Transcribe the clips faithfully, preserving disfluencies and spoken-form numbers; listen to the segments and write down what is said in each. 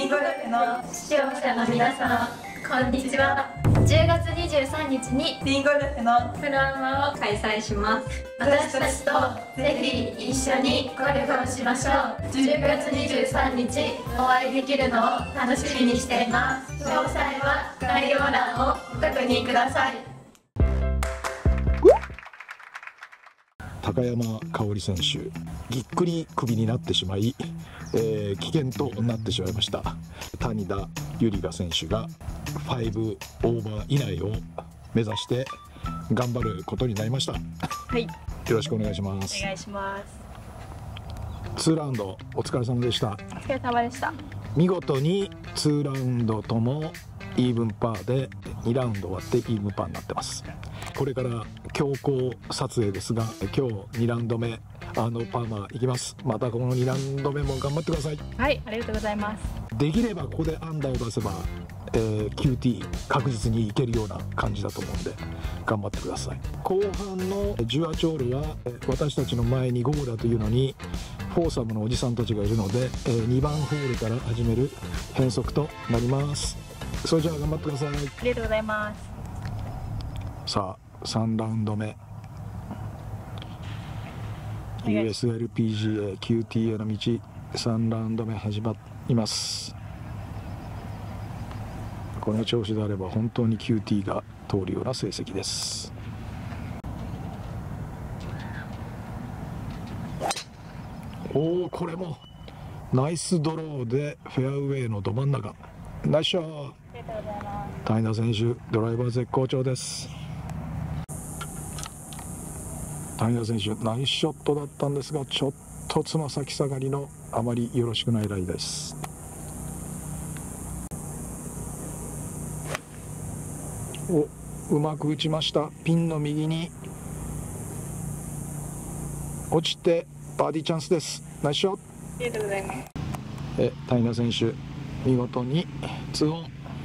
リンゴルフの視聴者の皆さん、こんにちは。じゅうがつにじゅうさんにちにリンゴルフのプロアマを開催します。私たちとぜひ一緒にゴルフをしましょう。じゅうがつにじゅうさんにちお会いできるのを楽しみにしています。詳細は概要欄をご確認ください。 高山香織選手、ぎっくり首になってしまい、えー、危険となってしまいました。谷田由梨香選手がごオーバー以内を目指して頑張ることになりました。 はい、よろしくお願いします。 お願いします。 ツーラウンドお疲れ様でした。 お疲れ様でした。 見事にツーラウンドともイーブンパーでにラウンド終わってイーブンパーになってます。これから強行撮影ですが、今日にラウンド目あのパーマいきます。またこのにラウンド目も頑張ってください。 はい、ありがとうございます。 できればここでアンダーを出せば、えー、キューティー 確実にいけるような感じだと思うんで頑張ってください。後半のじゅうはちホールは私たちの前にゴーだというのにフォーサムのおじさんたちがいるので、えー、にばんホールから始める変則となります。それじゃあ頑張ってください。ありがとうございます。 さあさんラウンド目 ユーエスエルピージーエー キューティー への道さんラウンド目始まります。この調子であれば本当に キューティー が通るような成績です。おお、これもナイスドローでフェアウェイのど真ん中。ナイスショット。谷田選手ドライバー絶好調です。谷田選手ナイスショットだったんですが、ちょっとつま先下がりのあまりよろしくないライです。お、うまく打ちました。ピンの右に落ちてバーディーチャンスです。ナイスショット。 ありがとうございます。 え谷田選手見事にツーオン、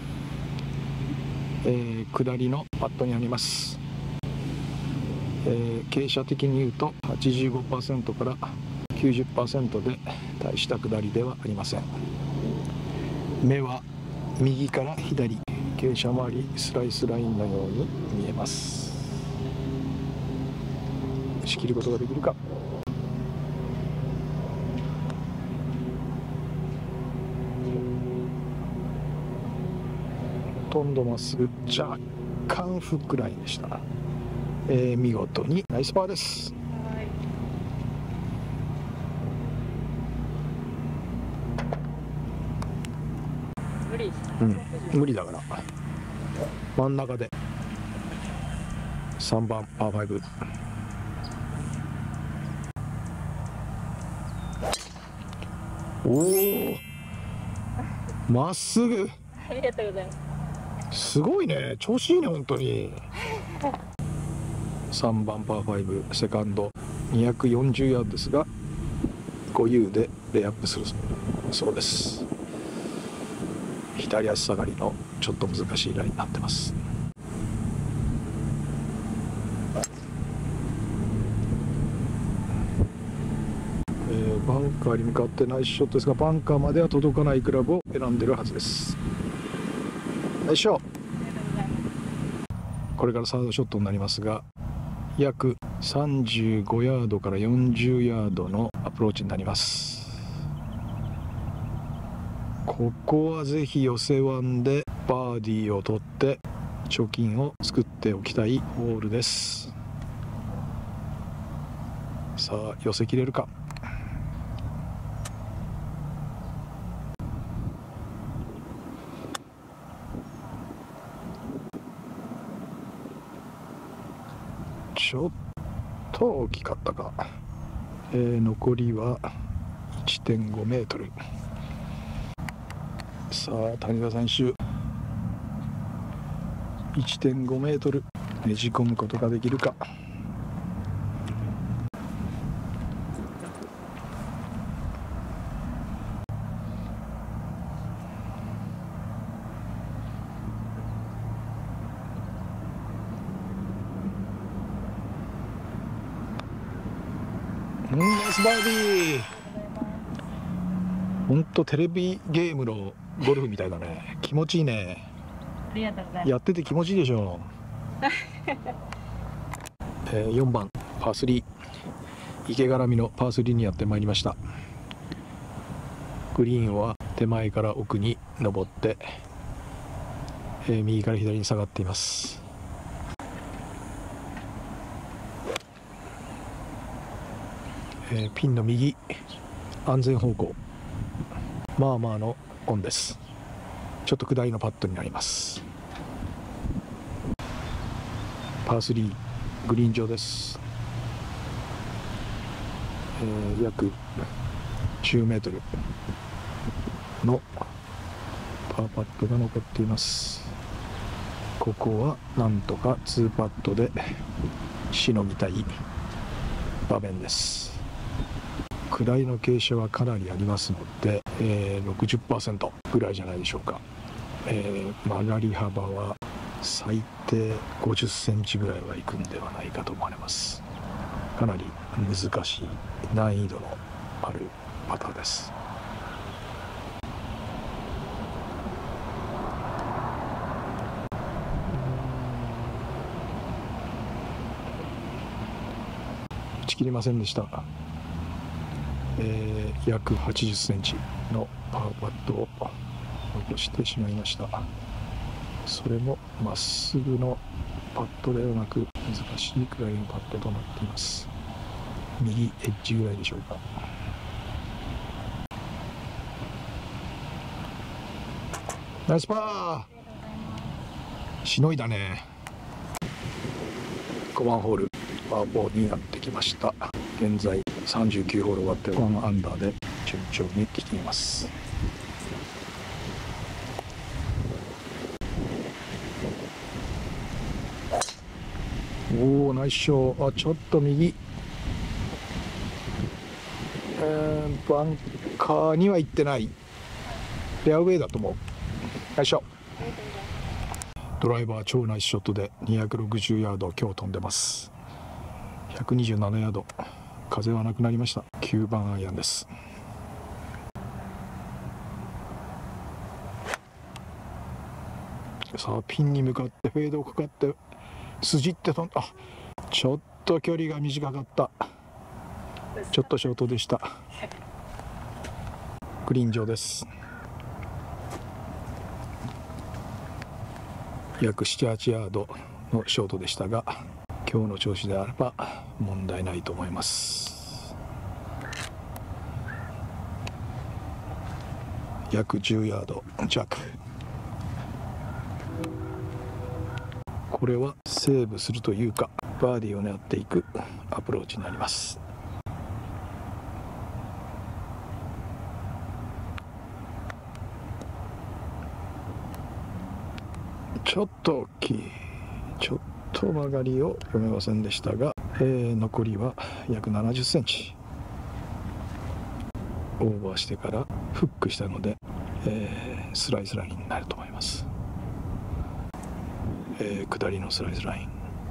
えー、下りのパットになります。えー、傾斜的に言うと はちじゅうごパーセント から きゅうじゅっパーセント で大した下りではありません。目は右から左、傾斜もありスライスラインのように見えます。仕切ることができるか。ほとんどまっすぐ、若干フックラインでした。えー、見事にナイスパーです。 無理、 うん、無理だから真ん中でさんばんパーファイブ。おお、まっすぐ。 ありがとうございます。 すごいね、調子いいね本当に。さんばんパーファイブ、セカンドにひゃくよんじゅうヤードですが ごユー でレイアップするそうです。左足下がりのちょっと難しいラインになってます。えー、バンカーに向かってナイスショットですが、バンカーまでは届かないクラブを選んでるはずです。ナイスショット。これからサードショットになりますが、約さんじゅうごヤードからよんじゅうヤードのアプローチになります。ここはぜひ寄せワンでバーディーを取って貯金を作っておきたいホールです。さあ寄せきれるか。ちょっと大きかったか。えー、残りは いってんごメートル。さあ谷田選手 いってんごメートルねじ込むことができるか。うん、ナイスバーディー。 ほんとテレビゲームのゴルフみたいだね。気持ちいいね。 ありがとうございます。 やってて気持ちいいでしょえー、よんばんパースリー、池絡みのパースリーにやってまいりました。グリーンは手前から奥に登って、えー、右から左に下がっています。えー、ピンの右安全方向、まあまあのオンです。ちょっと下りのパットになります。パースリー、グリーン上です。えー、約じゅうメートルのパーパットが残っています。ここはなんとかツーパットでしのぎたい場面です。下りの傾斜はかなりありますので、えー、ろくじゅっパーセント ぐらいじゃないでしょうか。えー、曲がり幅は最低ごじゅっセンチぐらいはいくんではないかと思われます。かなり難しい難易度のあるパターです。打ち切りませんでした。えー、約はちじゅっセンチのパーパットを残してしまいました。それもまっすぐのパットではなく難しいくらいのパットとなっています。右エッジぐらいでしょうか。ナイスパー、しのいだね。ごばんホールパーフォーになってきました。現在さんじゅうきゅうホール終わってワンアンダーで順調に来ています。おお、ナイスショー。あ、ちょっと右、えー、バンカーには行ってない。フェアウェイだと思う。ナイスショー。ドライバー超ナイスショットでにひゃくろくじゅうヤード今日飛んでます。ひゃくにじゅうななヤード、風はなくなりました。きゅうばんアイアンです。さあピンに向かってフェードをかかって筋って飛んだ。あ、ちょっと距離が短かった。ちょっとショートでした。グリーン上です。約なな、はちヤードのショートでしたが、今日の調子であれば問題ないと思います。約じゅうヤード弱。これはセーブするというかバーディーを狙っていくアプローチになります。ちょっと大きい、ちょっと曲がりを読めませんでしたが、えー、残りは約ななじゅっセンチオーバーしてからフックしたので、えー、スライスラインになると思います。えー、下りのスライスライ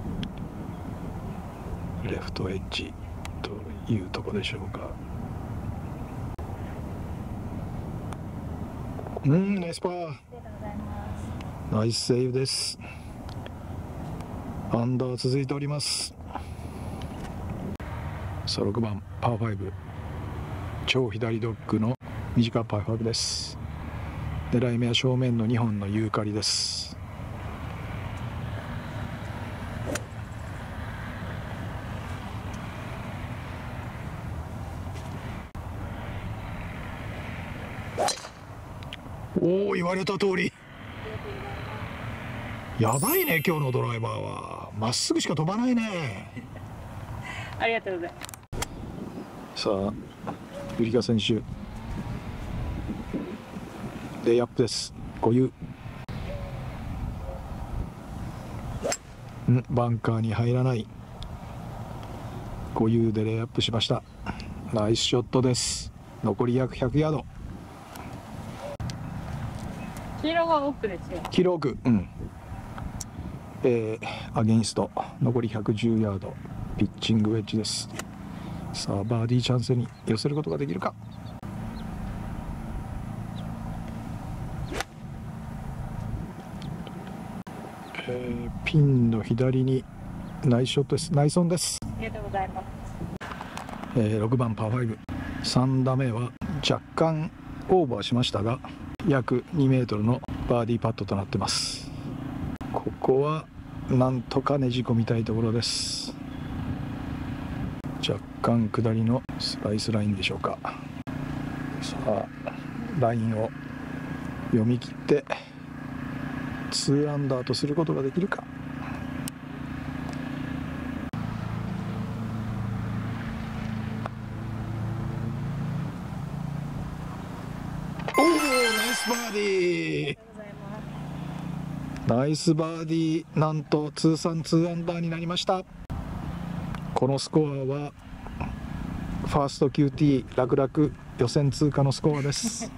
ン、レフトエッジというところでしょうか。うん、ナイスパー、ナイスセーブです。アンダー続いております。さあろくばんパーファイブ、超左ドッグの短いパーファイブです。狙い目は正面のにほんのユーカリです。おお、言われた通り。やばいね、今日のドライバーはまっすぐしか飛ばないね。 ありがとうございます。 さあウリカ選手レイアップです。ごユー、んバンカーに入らない。ごユーでレイアップしました。ナイスショットです。残り約ひゃくヤード。 黄色が奥ですよ。 黄色奥、うん。えー、アゲインスト残りひゃくじゅうヤード、ピッチングウェッジです。さあバーディーチャンスに寄せることができるか。 えー、ピンの左にナイスショットです。ナイスオンです。 ありがとうございます。 えー、ろくばんパーファイブ、さん打目は若干オーバーしましたが約にメートルのバーディーパットとなってます。ここはなんとかねじ込みたいところです。若干下りのスライスラインでしょうか。さあラインを読み切ってにアンダーとすることができるか。おお、ナイスバーディー、ナイスバーディー。なんと通算にアンダーになりました。このスコアはファースト キューティー 楽々予選通過のスコアです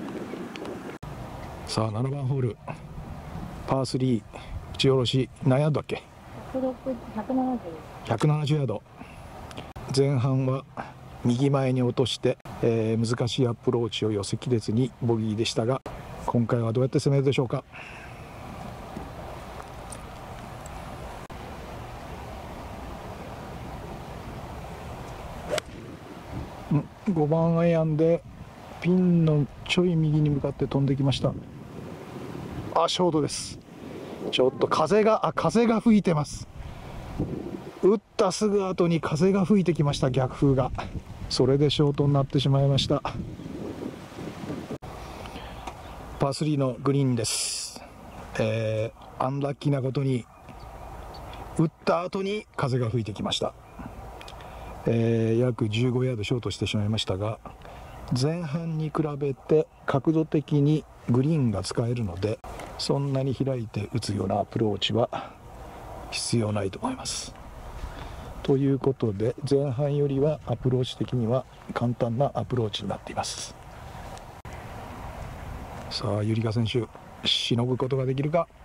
さあななばんホールパースリー、打ち下ろし何ヤードだっけ。ひゃくななじゅうヤード。前半は右前に落として、えー、難しいアプローチを寄せきれずにボギーでしたが、今回はどうやって攻めるでしょうか。ごばんアイアンでピンのちょい右に向かって飛んできました。あ、ショートです。ちょっと風があ風が吹いてます。打ったすぐ後に風が吹いてきました。逆風が。それでショートになってしまいました。パースリーのグリーンです。えー、アンラッキーなことに打った後に風が吹いてきました。えー、約じゅうごヤードショートしてしまいましたが、前半に比べて角度的にグリーンが使えるので、そんなに開いて打つようなアプローチは必要ないと思います。ということで前半よりはアプローチ的には簡単なアプローチになっています。さあユリカ選手、しのぐことができるか。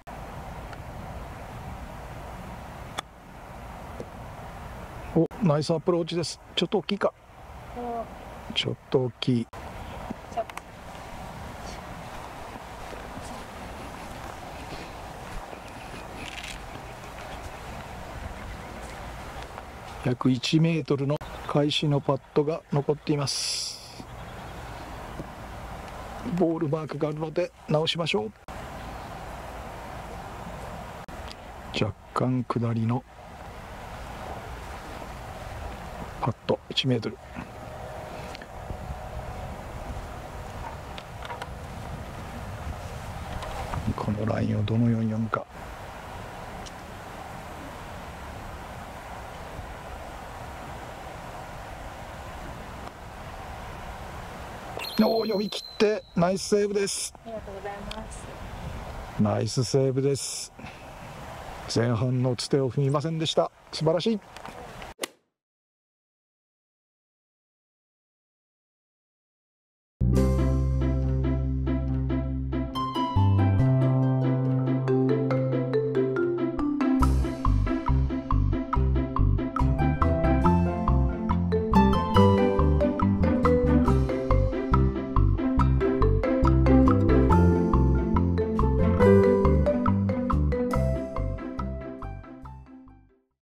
お、ナイスアプローチです。ちょっと大きいか。ちょっと大きい。約いちメートルの返しのパットが残っています。ボールマークがあるので直しましょう。若干下りのパットいちメートル。このラインをどのように読むか。おー、読み切ってナイスセーブです。 ありがとうございます。 ナイスセーブです。前半のつてを踏みませんでした。素晴らしい。